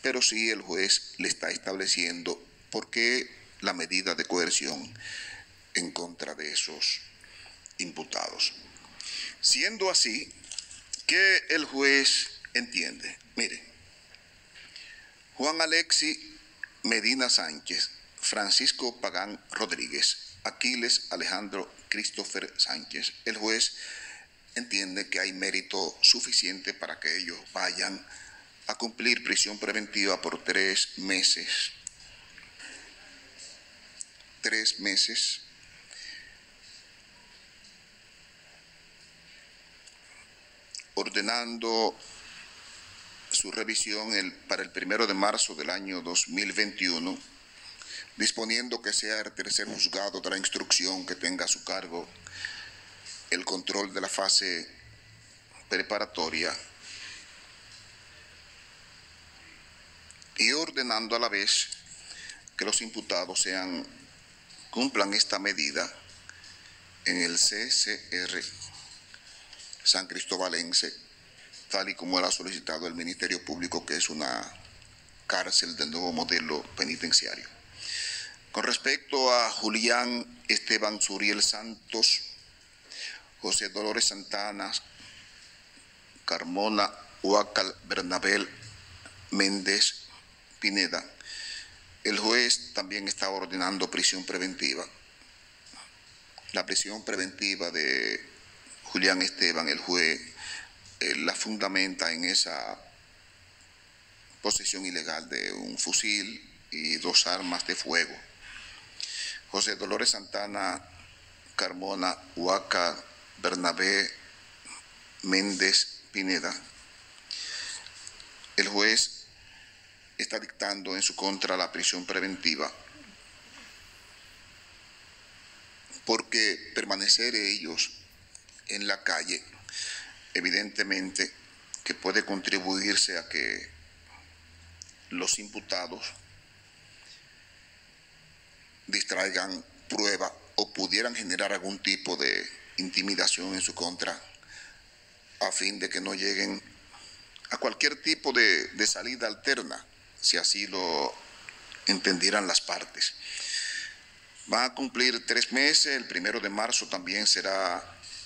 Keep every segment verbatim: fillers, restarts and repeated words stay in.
pero sí el juez le está estableciendo por qué la medida de coerción en contra de esos imputados. Siendo así, ¿qué el juez entiende? Mire, Juan Alexis Medina Sánchez, Francisco Pagán Rodríguez, Aquiles Alejandro Christopher Sánchez, el juez entiende que hay mérito suficiente para que ellos vayan a cumplir prisión preventiva por tres meses. Tres meses. Ordenando su revisión el, para el primero de marzo del año dos mil veintiuno, disponiendo que sea el tercer juzgado de la instrucción que tenga a su cargo el control de la fase preparatoria y ordenando a la vez que los imputados sean, cumplan esta medida en el C C R San Cristobalense, tal y como era solicitado el Ministerio Público, que es una cárcel del nuevo modelo penitenciario. Con respecto a Julián Esteban Suriel Santos, José Dolores Santana, Carmona Huacal Bernabel Méndez Pineda, el juez también está ordenando prisión preventiva. La prisión preventiva de Julián Esteban, el juez eh, la fundamenta en esa posesión ilegal de un fusil y dos armas de fuego. José Dolores Santana, Carmona Huaca Bernabé Méndez Pineda, el juez está dictando en su contra la prisión preventiva porque permanecer ellos en la calle evidentemente que puede contribuirse a que los imputados distraigan prueba o pudieran generar algún tipo de intimidación en su contra a fin de que no lleguen a cualquier tipo de, de salida alterna, si así lo entendieran las partes. Van a cumplir tres meses, el primero de marzo también será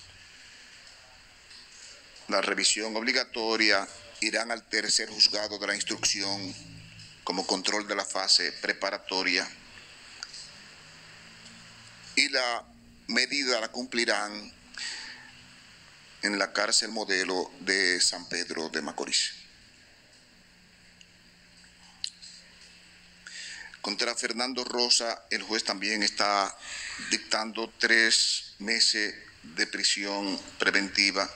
la revisión obligatoria, irán al tercer juzgado de la instrucción como control de la fase preparatoria y la medida la cumplirán en la cárcel modelo de San Pedro de Macorís. Contra Fernando Rosa, el juez también está dictando tres meses de prisión preventiva.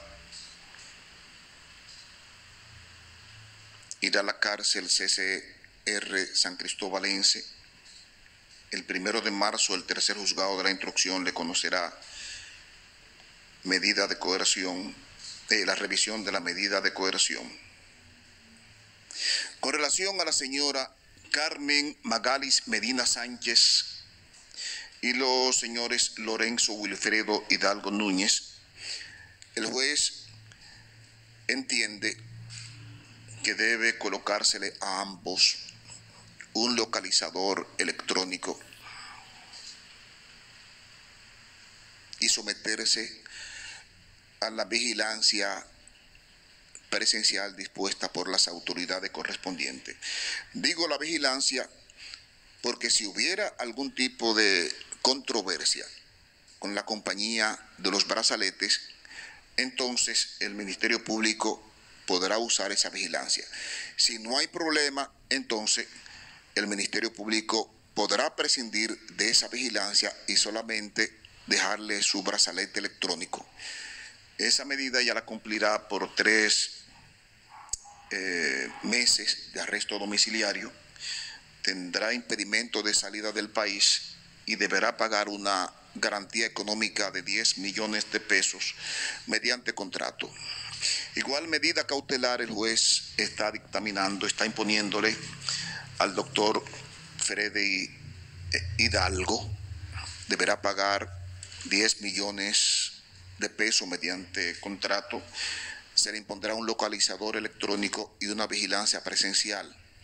Irá a la cárcel C C R San Cristobalense. El primero de marzo, el tercer juzgado de la instrucción le conocerá medida de coerción, eh, la revisión de la medida de coerción. Con relación a la señora Carmen Magalis Medina Sánchez y los señores Lorenzo Wilfredo Hidalgo Núñez, el juez entiende que debe colocársele a ambos un localizador electrónico y someterse a la vigilancia presencial dispuesta por las autoridades correspondientes. Digo la vigilancia porque si hubiera algún tipo de controversia con la compañía de los brazaletes, entonces el Ministerio Público podrá usar esa vigilancia. Si no hay problema, entonces el Ministerio Público podrá prescindir de esa vigilancia y solamente dejarle su brazalete electrónico. Esa medida ya la cumplirá por tres eh, meses de arresto domiciliario, tendrá impedimento de salida del país y deberá pagar una garantía económica de diez millones de pesos mediante contrato. Igual medida cautelar el juez está dictaminando, está imponiéndole al doctor Freddy Hidalgo, deberá pagar diez millones de pesos mediante contrato, se le impondrá un localizador electrónico y una vigilancia presencial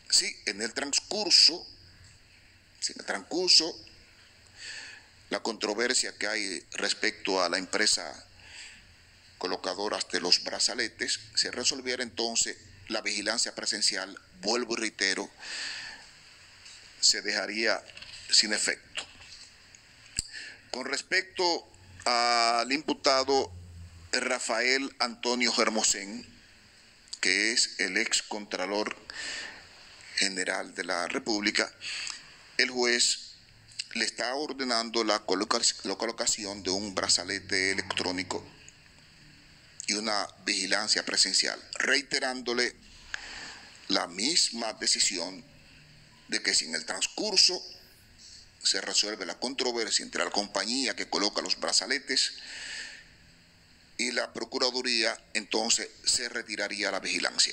si en el transcurso, si en el transcurso, la controversia que hay respecto a la empresa colocadora de los brazaletes, se resolviera entonces la vigilancia presencial, vuelvo y reitero, se dejaría sin efecto. Con respecto al imputado Rafael Antonio Hermosén, que es el ex Contralor General de la República, el juez le está ordenando la colocación de un brazalete electrónico y una vigilancia presencial, reiterándole la misma decisión de que si en el transcurso se resuelve la controversia entre la compañía que coloca los brazaletes y la Procuraduría, entonces se retiraría la vigilancia.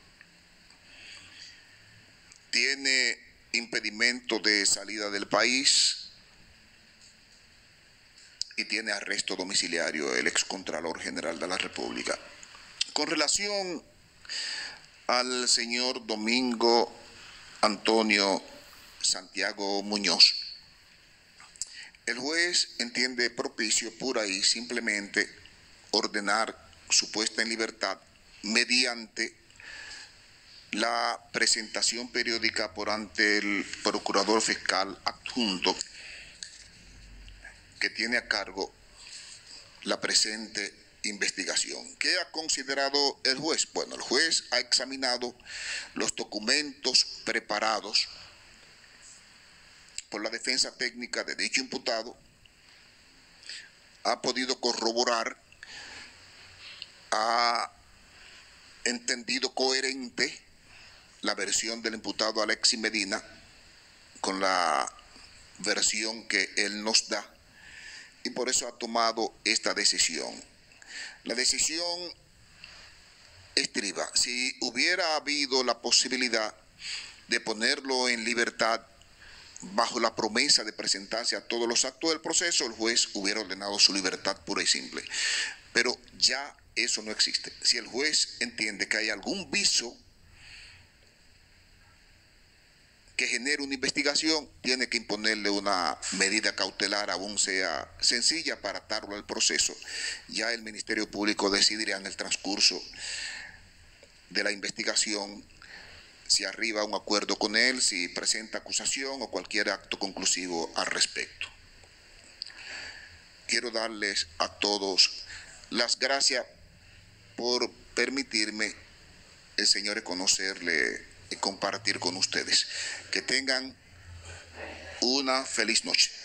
Tiene impedimento de salida del país y tiene arresto domiciliario el excontralor general de la República. Con relación al señor Domingo Antonio Santiago Muñoz, el juez entiende propicio pura y simplemente ordenar su puesta en libertad mediante la presentación periódica por ante el procurador fiscal adjunto que tiene a cargo la presente investigación. ¿Qué ha considerado el juez? Bueno, el juez ha examinado los documentos preparados por la defensa técnica de dicho imputado, ha podido corroborar, ha entendido coherente la versión del imputado Alexis Medina con la versión que él nos da, y por eso ha tomado esta decisión. La decisión estriba: si hubiera habido la posibilidad de ponerlo en libertad bajo la promesa de presentarse a todos los actos del proceso, el juez hubiera ordenado su libertad pura y simple. Pero ya eso no existe. Si el juez entiende que hay algún viso que genere una investigación, tiene que imponerle una medida cautelar, aún sea sencilla, para atarlo al proceso. Ya el Ministerio Público decidirá en el transcurso de la investigación si arriba a un acuerdo con él, si presenta acusación o cualquier acto conclusivo al respecto. Quiero darles a todos las gracias por permitirme, el Señor, conocerle y compartir con ustedes. Que tengan una feliz noche.